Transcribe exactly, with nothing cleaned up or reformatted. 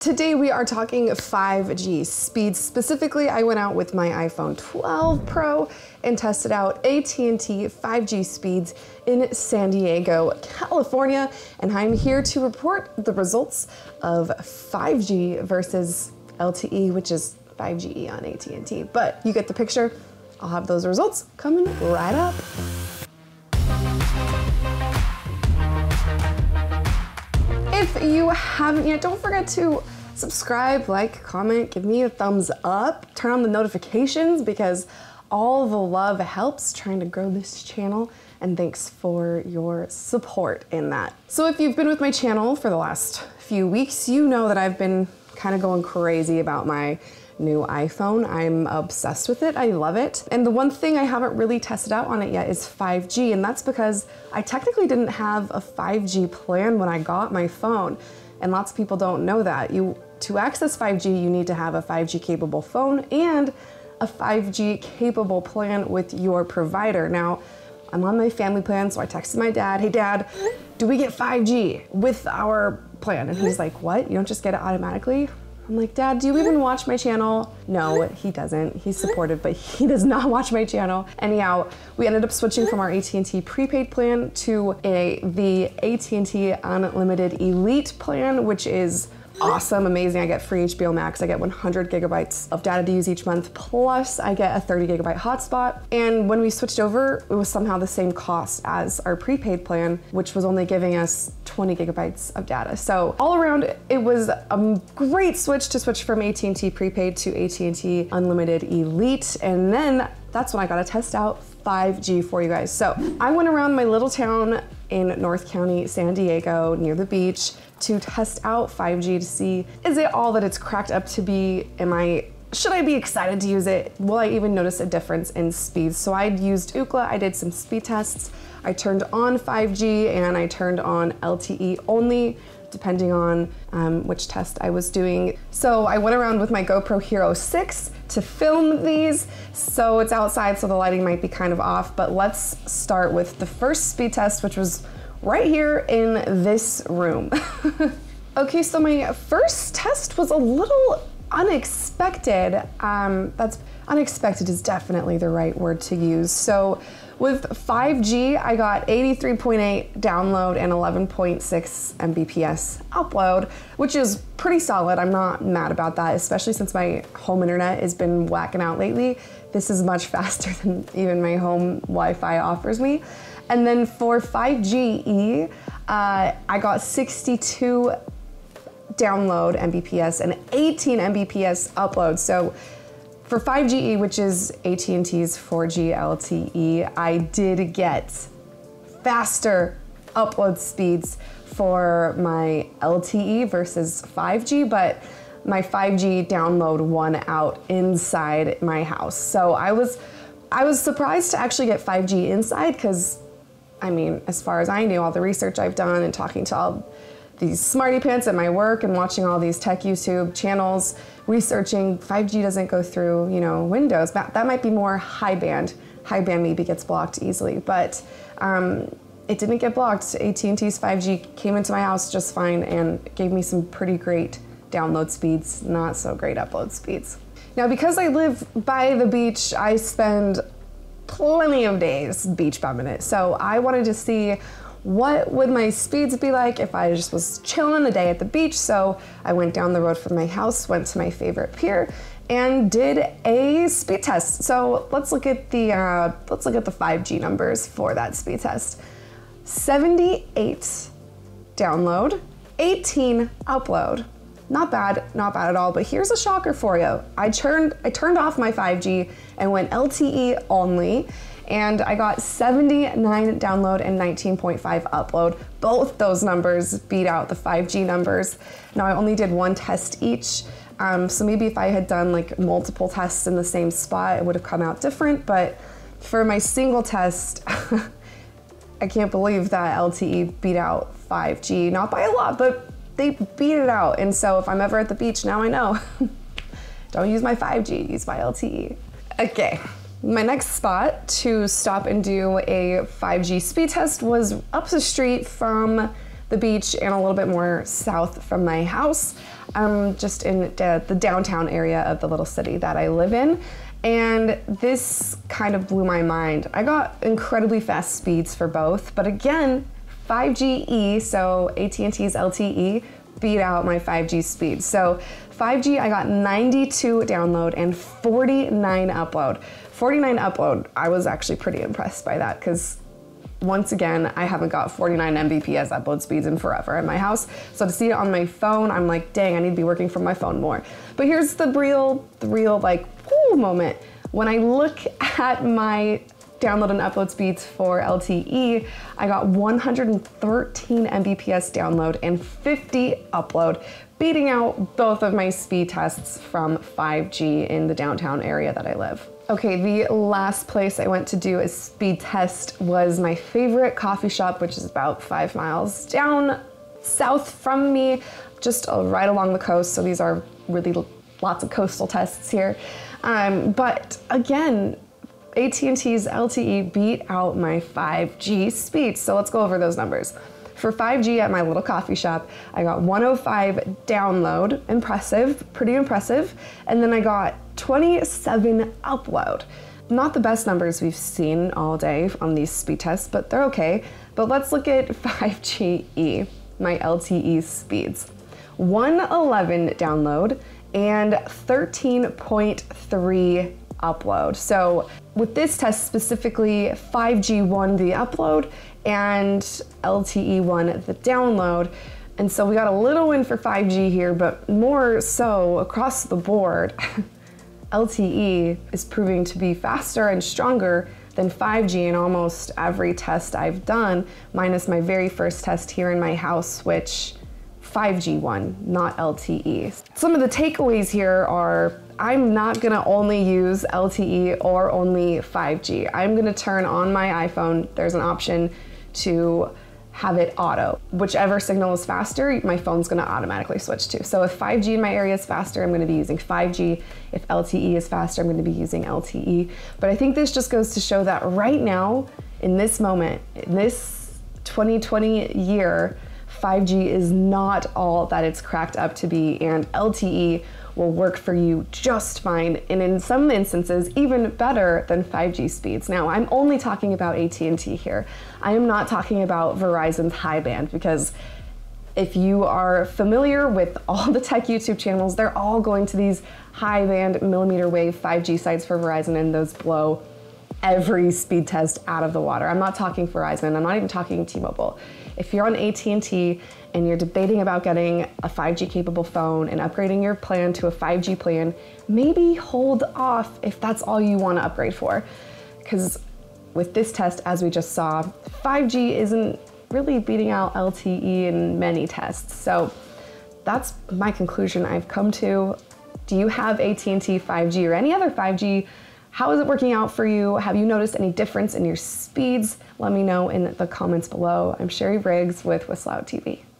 Today we are talking five G speeds. Specifically, I went out with my iPhone twelve Pro and tested out A T and T five G speeds in San Diego, California, and I'm here to report the results of five G versus L T E, which is five G E on A T and T. But you get the picture. I'll have those results coming right up. If you haven't yet, don't forget to subscribe, like, comment, give me a thumbs up, turn on the notifications because all the love helps trying to grow this channel, and thanks for your support in that. So if you've been with my channel for the last few weeks, you know that I've been kind of going crazy about my new iPhone. I'm obsessed with it. I love it. And the one thing I haven't really tested out on it yet is five G, and that's because I technically didn't have a five G plan when I got my phone. And lots of people don't know that. You to access five G, you need to have a five G capable phone and a five G capable plan with your provider. Now, I'm on my family plan, so I texted my dad, "Hey dad, do we get five G with our plan?" And he's like, "What? You don't just get it automatically?" I'm like, "Dad, do you even watch my channel?" No, he doesn't. He's supportive, but he does not watch my channel. Anyhow, we ended up switching from our A T and T prepaid plan to a the A T and T Unlimited Elite plan, which is awesome, amazing. I get free H B O Max. I get one hundred gigabytes of data to use each month, plus I get a thirty gigabyte hotspot. And when we switched over, it was somehow the same cost as our prepaid plan, which was only giving us twenty gigabytes of data. So all around, it was a great switch to switch from A T and T prepaid to A T and T Unlimited Elite. And then that's when I got to test out five G for you guys. So I went around my little town in North County, San Diego, near the beach, to test out five G to see, is it all that it's cracked up to be? Am I, should I be excited to use it? Will I even notice a difference in speeds? So I used Ookla, I did some speed tests. I turned on five G and I turned on L T E only, depending on um, which test I was doing. So I went around with my GoPro Hero six to film these. So it's outside, so the lighting might be kind of off, but let's start with the first speed test, which was right here in this room. Okay, so my first test was a little unexpected. Um, that's unexpected is definitely the right word to use. So with five G, I got eighty-three point eight download and eleven point six megabits per second upload, which is pretty solid. I'm not mad about that, especially since my home internet has been whacking out lately. This is much faster than even my home Wi-Fi offers me. And then for five G E, uh, I got sixty-two download megabits per second and eighteen megabits per second upload. So for five G E, which is A T and T's four G L T E, I did get faster upload speeds for my L T E versus five G, but my five G download won out inside my house. So I was, I was surprised to actually get five G inside because, I mean, as far as I knew, all the research I've done and talking to all these smarty pants at my work and watching all these tech YouTube channels, researching five G doesn't go through, you know, Windows. That, that might be more high band. High band maybe gets blocked easily, but um, it didn't get blocked. A T and T's five G came into my house just fine and gave me some pretty great download speeds, not so great upload speeds. Now, because I live by the beach, I spend plenty of days beach bumming it. So I wanted to see what would my speeds be like if I just was chilling a day at the beach. So I went down the road from my house, went to my favorite pier, and did a speed test. So let's look at the uh, let's look at the five G numbers for that speed test. seventy-eight download, eighteen upload. Not bad, not bad at all. But here's a shocker for you. I turned I turned off my five G and went L T E only. And I got seventy-nine download and nineteen point five upload. Both those numbers beat out the five G numbers. Now I only did one test each, um, so maybe if I had done like multiple tests in the same spot, it would have come out different, but for my single test, I can't believe that L T E beat out five G, not by a lot, but they beat it out. And so if I'm ever at the beach, now I know. Don't use my five G, use my L T E. Okay. My next spot to stop and do a five G speed test was up the street from the the beach and a little bit more south from my house. I'm just in the downtown area of the little city that I live in. And this kind of blew my mind. I got incredibly fast speeds for both, but again, five G E, so A T and T's L T E, beat out my five G speeds. So five G, I got ninety-two download and forty-nine upload. forty-nine upload, I was actually pretty impressed by that because once again, I haven't got forty-nine M B P S upload speeds in forever in my house. So to see it on my phone, I'm like, dang, I need to be working from my phone more. But here's the real, the real like, whoo moment. When I look at my download and upload speeds for L T E, I got one hundred thirteen M B P S download and fifty upload, beating out both of my speed tests from five G in the downtown area that I live. Okay, the last place I went to do a speed test was my favorite coffee shop, which is about five miles down south from me, just right along the coast. So these are really lots of coastal tests here. Um, but again, A T and T's L T E beat out my five G speeds. So let's go over those numbers. For five G at my little coffee shop, I got one oh five download, impressive, pretty impressive. And then I got twenty-seven upload. Not the best numbers we've seen all day on these speed tests, but they're okay. But let's look at five G E, my L T E speeds. one eleven download and thirteen point three upload. So with this test specifically, five G won the upload and L T E won the download. And so we got a little win for five G here, but more so across the board, L T E is proving to be faster and stronger than five G in almost every test I've done, minus my very first test here in my house, which five G won, not L T E. Some of the takeaways here are I'm not gonna only use L T E or only five G. I'm gonna turn on my iPhone. There's an option to have it auto. Whichever signal is faster, my phone's gonna automatically switch to. So if five G in my area is faster, I'm gonna be using five G. If L T E is faster, I'm gonna be using L T E. But I think this just goes to show that right now, in this moment, in this twenty twenty year, five G is not all that it's cracked up to be, and L T E will work for you just fine, and in some instances, even better than five G speeds. Now, I'm only talking about A T and T here. I am not talking about Verizon's high band, because if you are familiar with all the tech YouTube channels, they're all going to these high band millimeter wave five G sites for Verizon, and those blow every speed test out of the water. I'm not talking Verizon, I'm not even talking T-Mobile. If you're on A T and T and you're debating about getting a five G capable phone and upgrading your plan to a five G plan, maybe hold off if that's all you want to upgrade for. Because with this test, as we just saw, five G isn't really beating out L T E in many tests. So that's my conclusion I've come to. Do you have A T and T five G or any other five G? How is it working out for you? Have you noticed any difference in your speeds? Let me know in the comments below. I'm Sherry Briggs with Whistle Out T V.